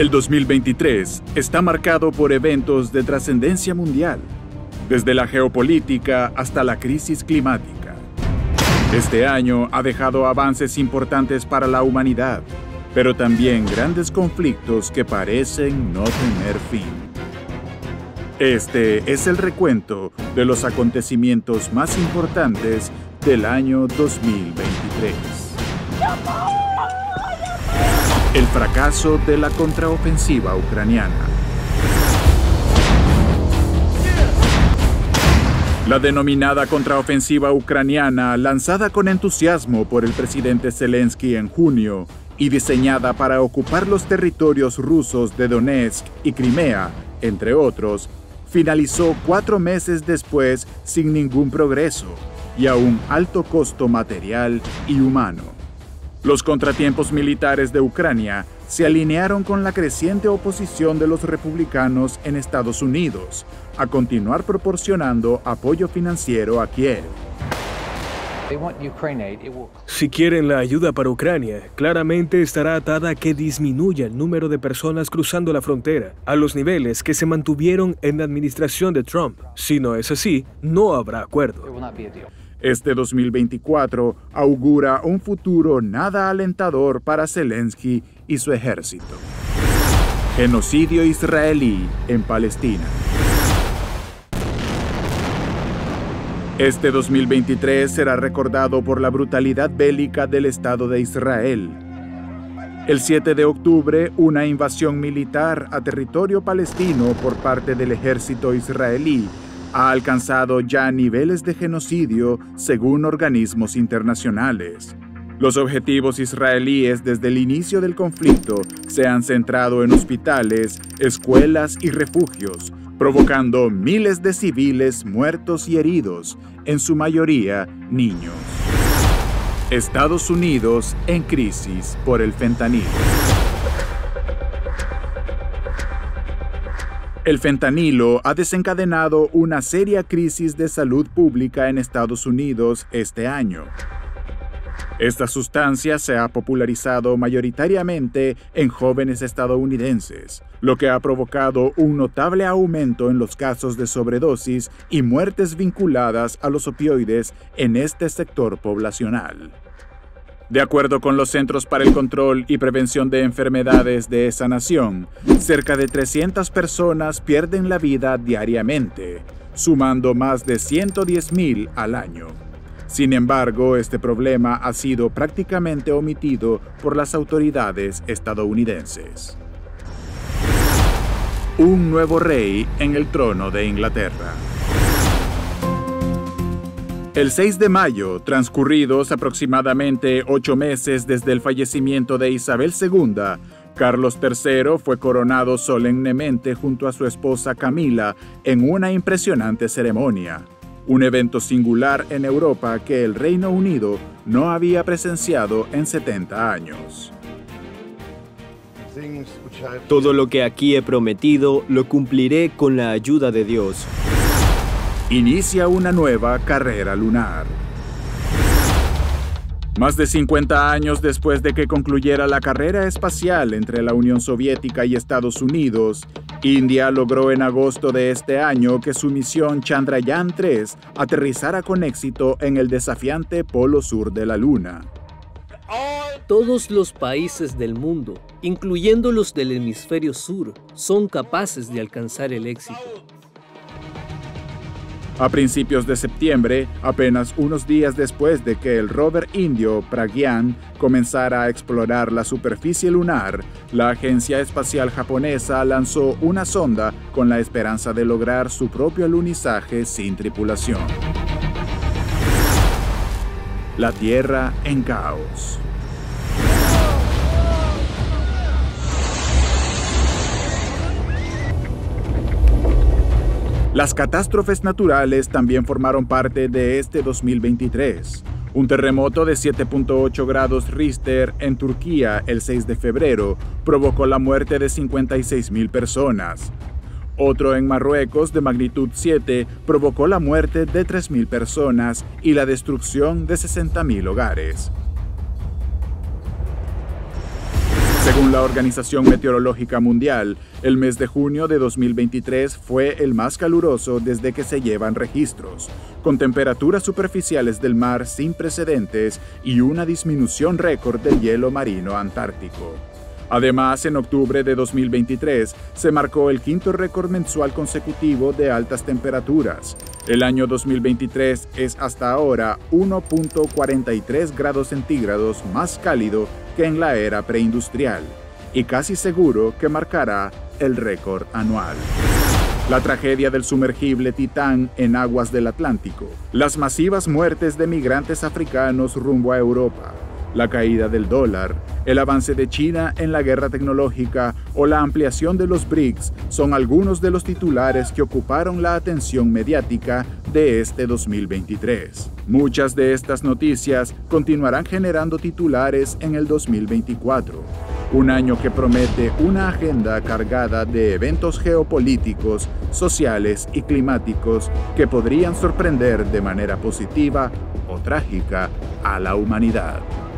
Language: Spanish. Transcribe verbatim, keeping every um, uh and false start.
El dos mil veintitrés está marcado por eventos de trascendencia mundial, desde la geopolítica hasta la crisis climática. Este año ha dejado avances importantes para la humanidad, pero también grandes conflictos que parecen no tener fin. Este es el recuento de los acontecimientos más importantes del año dos mil veintitrés. El fracaso de la contraofensiva ucraniana. La denominada contraofensiva ucraniana, lanzada con entusiasmo por el presidente Zelensky en junio y diseñada para ocupar los territorios rusos de Donetsk y Crimea, entre otros, finalizó cuatro meses después sin ningún progreso y a un alto costo material y humano. Los contratiempos militares de Ucrania se alinearon con la creciente oposición de los republicanos en Estados Unidos a continuar proporcionando apoyo financiero a Kiev. Si quieren la ayuda para Ucrania, claramente estará atada a que disminuya el número de personas cruzando la frontera a los niveles que se mantuvieron en la administración de Trump. Si no es así, no habrá acuerdo. Este dos mil veinticuatro augura un futuro nada alentador para Zelensky y su ejército. Genocidio israelí en Palestina. Este dos mil veintitrés será recordado por la brutalidad bélica del Estado de Israel. El siete de octubre, una invasión militar a territorio palestino por parte del ejército israelí ha alcanzado ya niveles de genocidio según organismos internacionales. Los objetivos israelíes desde el inicio del conflicto se han centrado en hospitales, escuelas y refugios, provocando miles de civiles muertos y heridos, en su mayoría niños. Estados Unidos en crisis por el fentanilo. El fentanilo ha desencadenado una seria crisis de salud pública en Estados Unidos este año. Esta sustancia se ha popularizado mayoritariamente en jóvenes estadounidenses, lo que ha provocado un notable aumento en los casos de sobredosis y muertes vinculadas a los opioides en este sector poblacional. De acuerdo con los Centros para el Control y Prevención de Enfermedades de esa nación, cerca de trescientas personas pierden la vida diariamente, sumando más de ciento diez mil al año. Sin embargo, este problema ha sido prácticamente omitido por las autoridades estadounidenses. Un nuevo rey en el trono de Inglaterra. El seis de mayo, transcurridos aproximadamente ocho meses desde el fallecimiento de Isabel segunda, Carlos tercero fue coronado solemnemente junto a su esposa Camila en una impresionante ceremonia. Un evento singular en Europa que el Reino Unido no había presenciado en setenta años. Todo lo que aquí he prometido lo cumpliré con la ayuda de Dios. Inicia una nueva carrera lunar. Más de cincuenta años después de que concluyera la carrera espacial entre la Unión Soviética y Estados Unidos, India logró en agosto de este año que su misión Chandrayaan tres aterrizara con éxito en el desafiante polo sur de la Luna. Todos los países del mundo, incluyendo los del hemisferio sur, son capaces de alcanzar el éxito. A principios de septiembre, apenas unos días después de que el rover indio Pragyan comenzara a explorar la superficie lunar, la Agencia Espacial Japonesa lanzó una sonda con la esperanza de lograr su propio alunizaje sin tripulación. La Tierra en caos. Las catástrofes naturales también formaron parte de este dos mil veintitrés. Un terremoto de siete punto ocho grados Richter en Turquía el seis de febrero provocó la muerte de cincuenta y seis mil personas. Otro en Marruecos de magnitud siete provocó la muerte de tres mil personas y la destrucción de sesenta mil hogares. Según la Organización Meteorológica Mundial, el mes de junio de dos mil veintitrés fue el más caluroso desde que se llevan registros, con temperaturas superficiales del mar sin precedentes y una disminución récord del hielo marino antártico. Además, en octubre de dos mil veintitrés se marcó el quinto récord mensual consecutivo de altas temperaturas. El año dos mil veintitrés es hasta ahora uno punto cuarenta y tres grados centígrados más cálido que en la era preindustrial, y casi seguro que marcará el récord anual. La tragedia del sumergible Titán en aguas del Atlántico, las masivas muertes de migrantes africanos rumbo a Europa, la caída del dólar, el avance de China en la guerra tecnológica o la ampliación de los BRICS son algunos de los titulares que ocuparon la atención mediática de este dos mil veintitrés. Muchas de estas noticias continuarán generando titulares en el dos mil veinticuatro, un año que promete una agenda cargada de eventos geopolíticos, sociales y climáticos que podrían sorprender de manera positiva o trágica a la humanidad.